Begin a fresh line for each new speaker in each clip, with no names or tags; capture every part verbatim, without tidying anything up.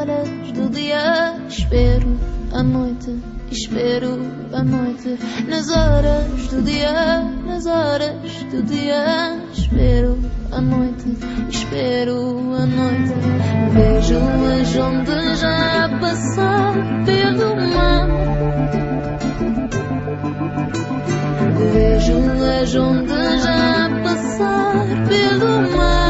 horas do dia espero a noite, espero a noite. Nas horas do dia, nas horas do dia espero a noite, espero a noite. Vejo as ondas já passar pelo mar, vejo as ondas já passar pelo mar.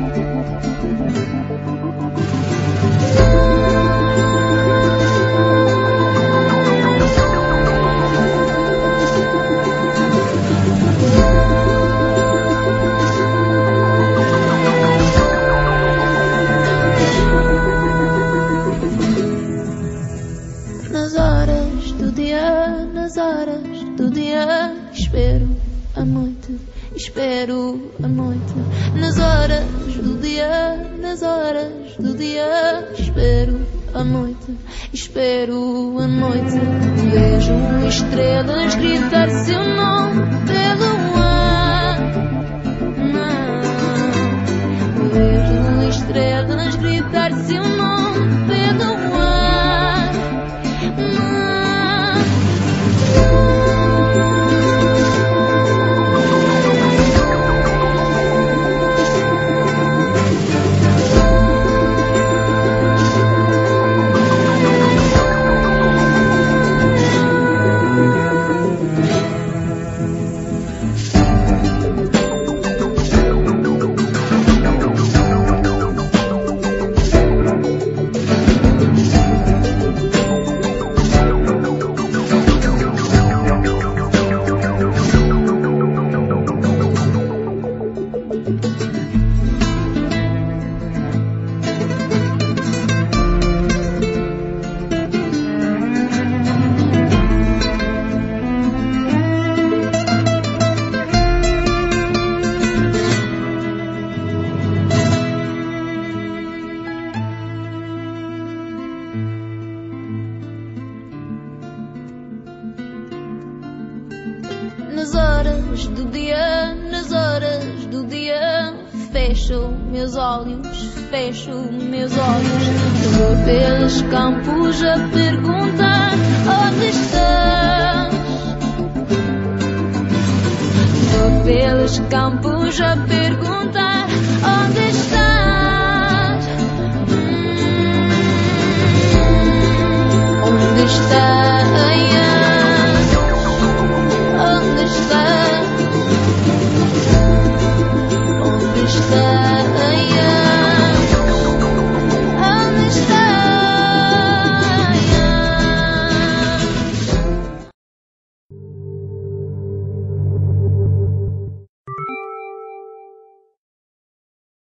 Nas horas do dia, nas horas do dia espero a noite, espero a noite. Nas horas do dia, nas horas do dia espero a noite, espero a noite. Vejo estrelas gritar seu nome pelo ar, não. Vejo estrelas gritar seu nome pelo ar, não. Nas horas do dia, nas horas do dia fecho meus olhos, fecho meus olhos. Vou pelos campos a perguntar onde estás. Vou pelos campos a perguntar onde estás.